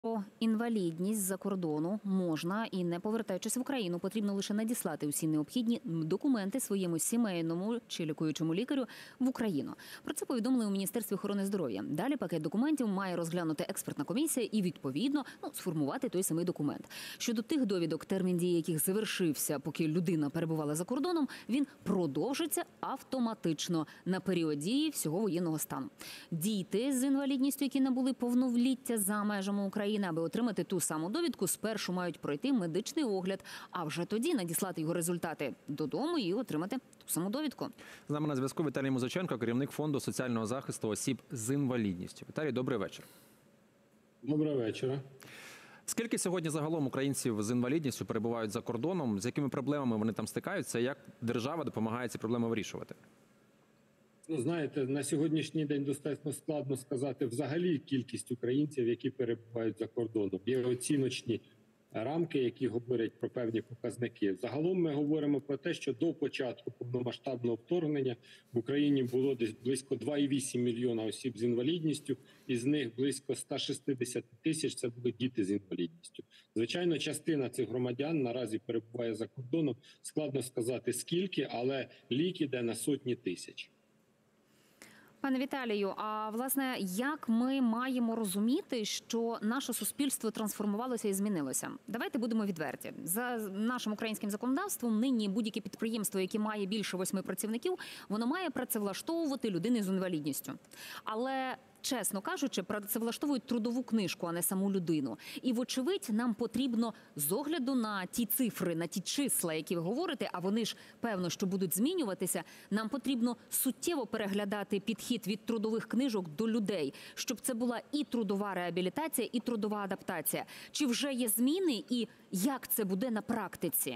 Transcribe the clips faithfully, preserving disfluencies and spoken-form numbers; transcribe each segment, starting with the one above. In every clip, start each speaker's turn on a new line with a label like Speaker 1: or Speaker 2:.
Speaker 1: Про інвалідність з-за кордону можна і не повертаючись в Україну, потрібно лише надіслати усі необхідні документи своєму сімейному чи лікуючому лікарю в Україну. Про це повідомили у Міністерстві охорони здоров'я. Далі пакет документів має розглянути експертна комісія і, відповідно, ну, сформувати той самий документ. Щодо тих довідок, термін дії яких завершився, поки людина перебувала за кордоном, він продовжиться автоматично на період дії всього воєнного стану. Діти з інвалідністю, які набули повноліття за межами України, аби отримати ту саму довідку, спершу мають пройти медичний огляд, а вже тоді надіслати його результати додому і отримати ту саму довідку.
Speaker 2: З нами на зв'язку Віталій Музиченко, керівник Фонду соціального захисту осіб з інвалідністю. Віталій, добрий вечір.
Speaker 3: Доброго вечора.
Speaker 2: Скільки сьогодні загалом українців з інвалідністю перебувають за кордоном, з якими проблемами вони там стикаються, як держава допомагає ці проблеми вирішувати?
Speaker 3: Ну, знаєте, на сьогоднішній день достатньо складно сказати взагалі кількість українців, які перебувають за кордоном. Є оціночні рамки, які говорять про певні показники. Загалом ми говоримо про те, що до початку повномасштабного вторгнення в Україні було десь близько два і вісім мільйона осіб з інвалідністю, із них близько ста шістдесят тисяч – це були діти з інвалідністю. Звичайно, частина цих громадян наразі перебуває за кордоном. Складно сказати скільки, але лік іде на сотні тисяч.
Speaker 1: Пане Віталію, а власне, як ми маємо розуміти, що наше суспільство трансформувалося і змінилося? Давайте будемо відверті. За нашим українським законодавством нині будь-яке підприємство, яке має більше восьми працівників, воно має працевлаштовувати людини з інвалідністю. Але, чесно кажучи, працевлаштовують трудову книжку, а не саму людину. І, вочевидь, нам потрібно з огляду на ті цифри, на ті числа, які ви говорите, а вони ж, певно, що будуть змінюватися, нам потрібно суттєво переглядати підхід від трудових книжок до людей, щоб це була і трудова реабілітація, і трудова адаптація. Чи вже є зміни і як це буде на практиці?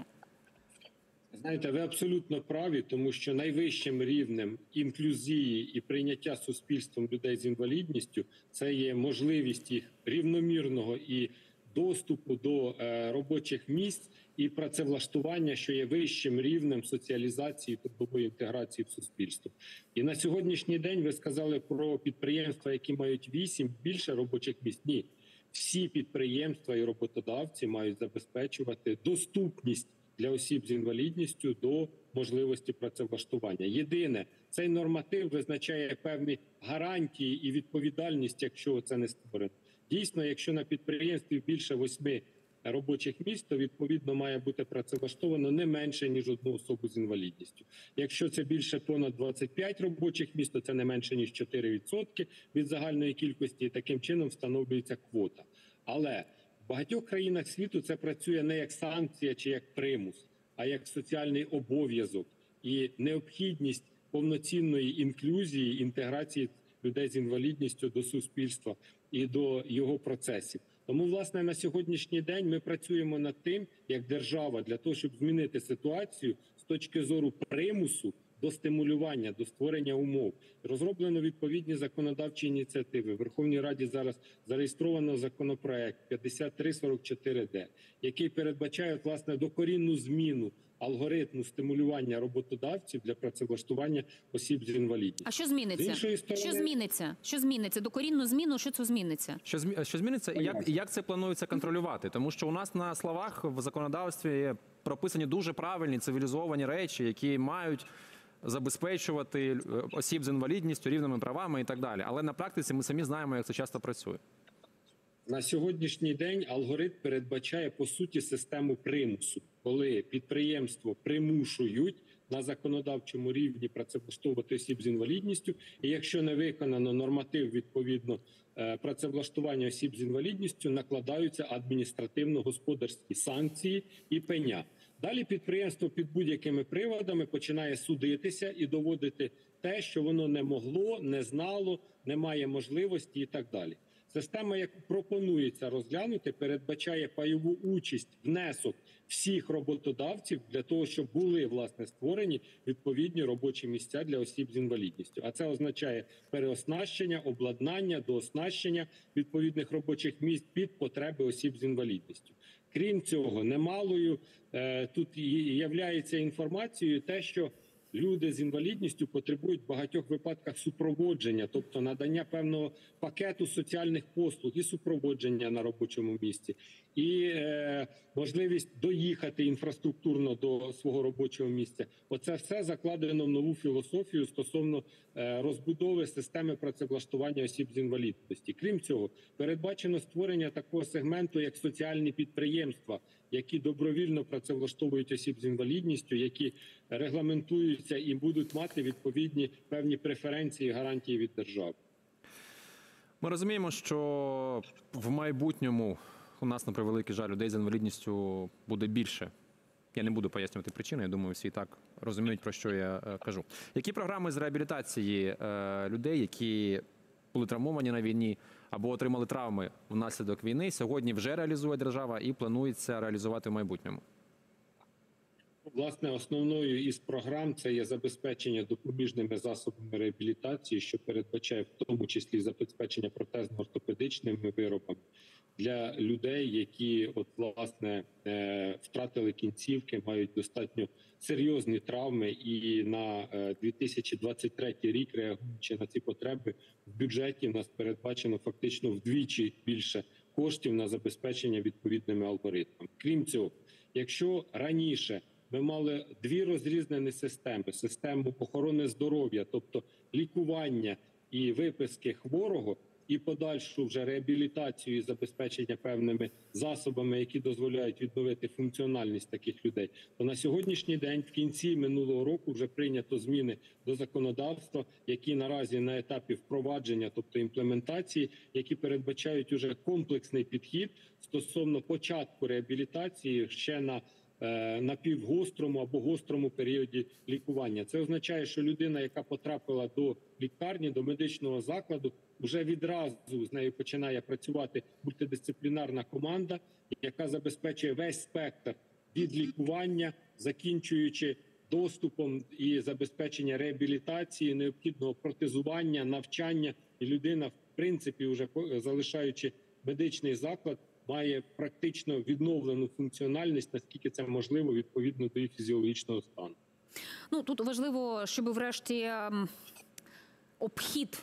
Speaker 3: Знаєте, ви абсолютно праві, тому що найвищим рівнем інклюзії і прийняття суспільством людей з інвалідністю – це є можливість їх рівномірного і доступу до е, робочих місць і працевлаштування, що є вищим рівнем соціалізації та трудової інтеграції в суспільство. І на сьогоднішній день ви сказали про підприємства, які мають вісім більше робочих місць. Ні, всі підприємства і роботодавці мають забезпечувати доступність для осіб з інвалідністю до можливості працевлаштування. Єдине, цей норматив визначає певні гарантії і відповідальність, якщо це не створено. Дійсно, якщо на підприємстві більше восьми робочих місць, то відповідно має бути працевлаштовано не менше, ніж одну особу з інвалідністю. Якщо це більше понад двадцять п'ять робочих місць, то це не менше, ніж чотири відсотки від загальної кількості, і таким чином встановлюється квота. Але в багатьох країнах світу це працює не як санкція чи як примус, а як соціальний обов'язок і необхідність повноцінної інклюзії, інтеграції людей з інвалідністю до суспільства і до його процесів. Тому, власне, на сьогоднішній день ми працюємо над тим, як держава, для того, щоб змінити ситуацію з точки зору примусу до стимулювання, до створення умов. Розроблено відповідні законодавчі ініціативи. В Верховній Раді зараз зареєстровано законопроект п'ятдесят три сорок чотири де, який передбачає, власне, докорінну зміну алгоритму стимулювання роботодавців для працевлаштування осіб з інвалідністю.
Speaker 1: А що зміниться?
Speaker 3: Сторони...
Speaker 1: Що зміниться? Що зміниться? Докорінну зміну, що це зміниться?
Speaker 2: Що, змі... що зміниться і як, як це планується контролювати? Тому що у нас на словах в законодавстві прописані дуже правильні цивілізовані речі, які мають забезпечувати осіб з інвалідністю рівними правами і так далі. Але на практиці ми самі знаємо, як це часто працює.
Speaker 3: На сьогоднішній день алгоритм передбачає, по суті, систему примусу, коли підприємство примушують на законодавчому рівні працевлаштовувати осіб з інвалідністю, і якщо не виконано норматив, відповідно, працевлаштування осіб з інвалідністю, накладаються адміністративно-господарські санкції і пеня. Далі підприємство під будь-якими приводами починає судитися і доводити те, що воно не могло, не знало, не має можливості і так далі. Система, яку пропонується розглянути, передбачає пайову участь, внесок всіх роботодавців для того, щоб були, власне, створені відповідні робочі місця для осіб з інвалідністю. А це означає переоснащення, обладнання, дооснащення відповідних робочих місць під потреби осіб з інвалідністю. Крім цього, немалою е, тут являється інформацією те, що люди з інвалідністю потребують в багатьох випадках супроводження, тобто надання певного пакету соціальних послуг і супроводження на робочому місці, і е, можливість доїхати інфраструктурно до свого робочого місця. Оце все закладено в нову філософію стосовно е, розбудови системи працевлаштування осіб з інвалідності. Крім цього, передбачено створення такого сегменту, як соціальні підприємства, які добровільно працевлаштовують осіб з інвалідністю, які регламентуються і будуть мати відповідні певні преференції і гарантії від держави.
Speaker 2: Ми розуміємо, що в майбутньому у нас, на превеликий жаль, людей з інвалідністю буде більше. Я не буду пояснювати причини, я думаю, всі і так розуміють, про що я е, кажу. Які програми з реабілітації е, людей, які були травмовані на війні або отримали травми внаслідок війни, сьогодні вже реалізує держава і планується реалізувати в майбутньому?
Speaker 3: Власне, основною із програм це є забезпечення допоміжними засобами реабілітації, що передбачає в тому числі забезпечення протезно-ортопедичними виробами для людей, які от власне втратили кінцівки, мають достатньо серйозні травми, і на дві тисячі двадцять третій рік, реагуючи на ці потреби, в бюджеті в нас передбачено фактично вдвічі більше коштів на забезпечення відповідними алгоритмами. Крім цього, якщо раніше ми мали дві розрізнені системи: систему охорони здоров'я, тобто лікування і виписки хворого, і подальшу вже реабілітацію і забезпечення певними засобами, які дозволяють відновити функціональність таких людей, то на сьогоднішній день, в кінці минулого року, вже прийнято зміни до законодавства, які наразі на етапі впровадження, тобто імплементації, які передбачають уже комплексний підхід стосовно початку реабілітації ще на на півгострому або гострому періоді лікування. Це означає, що людина, яка потрапила до лікарні, до медичного закладу, вже відразу з нею починає працювати мультидисциплінарна команда, яка забезпечує весь спектр від лікування, закінчуючи доступом і забезпечення реабілітації, необхідного протезування, навчання. І людина, в принципі, вже залишаючи медичний заклад, має практично відновлену функціональність, наскільки це можливо, відповідно до її фізіологічного стану.
Speaker 1: Ну, тут важливо, щоб врешті ем, обхід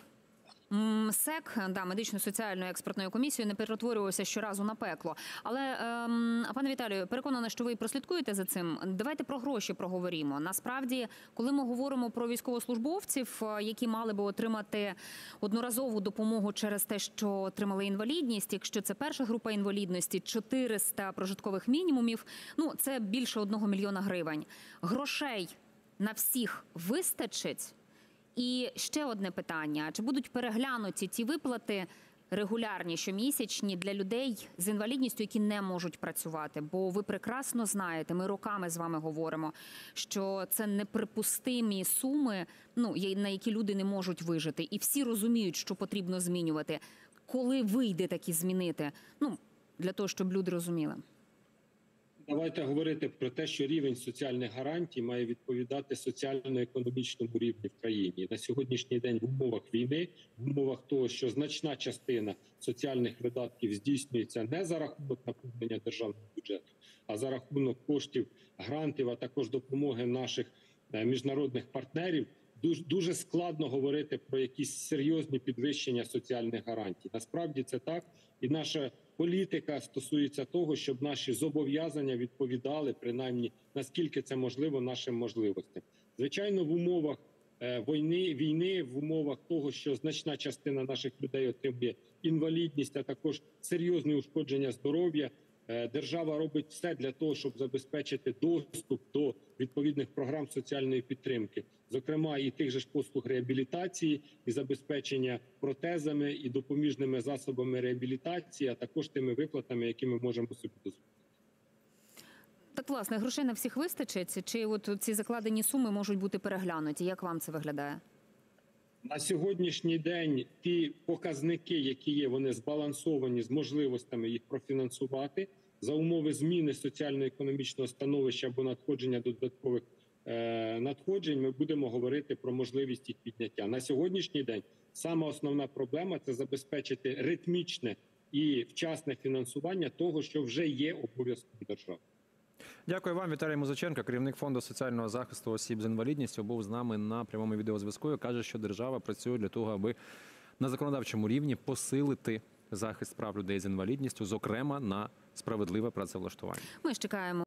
Speaker 1: МСЕК, да, медично-соціальної експертної комісії, не перетворювався щоразу на пекло. Але, ем, пане Віталію, переконана, що ви прослідкуєте за цим. Давайте про гроші проговоримо. Насправді, коли ми говоримо про військовослужбовців, які мали би отримати одноразову допомогу через те, що отримали інвалідність, якщо це перша група інвалідності, чотириста прожиткових мінімумів, ну, це більше одного мільйона гривень. Грошей на всіх вистачить? І ще одне питання. Чи будуть переглянуті ті виплати регулярні, щомісячні для людей з інвалідністю, які не можуть працювати? Бо ви прекрасно знаєте, ми роками з вами говоримо, що це неприпустимі суми, ну, на які люди не можуть вижити. І всі розуміють, що потрібно змінювати. Коли вийде такі змінити? Ну, для того, щоб люди розуміли.
Speaker 3: Давайте говорити про те, що рівень соціальних гарантій має відповідати соціально-економічному рівню в країні. На сьогоднішній день в умовах війни, в умовах того, що значна частина соціальних видатків здійснюється не за рахунок наповнення державного бюджету, а за рахунок коштів грантів, а також допомоги наших міжнародних партнерів, дуже, дуже складно говорити про якісь серйозні підвищення соціальних гарантій. Насправді це так, і наша політика стосується того, щоб наші зобов'язання відповідали, принаймні, наскільки це можливо, нашим можливостям. Звичайно, в умовах війни, війни, в умовах того, що значна частина наших людей отримує інвалідність, а також серйозні ушкодження здоров'я, держава робить все для того, щоб забезпечити доступ до відповідних програм соціальної підтримки, зокрема і тих же ж послуг реабілітації, і забезпечення протезами і допоміжними засобами реабілітації, а також тими виплатами, які ми можемо собі дозволити.
Speaker 1: Так, власне, грошей на всіх вистачить? Чи от ці закладені суми можуть бути переглянуті? Як вам це виглядає?
Speaker 3: На сьогоднішній день ті показники, які є, вони збалансовані з можливостями їх профінансувати. За умови зміни соціально-економічного становища або надходження додаткових е, надходжень ми будемо говорити про можливість їх підняття. На сьогоднішній день сама основна проблема – це забезпечити ритмічне і вчасне фінансування того, що вже є обов'язком держави.
Speaker 2: Дякую вам, Віталій Музиченко, керівник фонду соціального захисту осіб з інвалідністю, був з нами на прямому відеозв'язку. Каже, що держава працює для того, аби на законодавчому рівні посилити захист прав людей з інвалідністю, зокрема на справедливе працевлаштування.
Speaker 1: Ми ж чекаємо.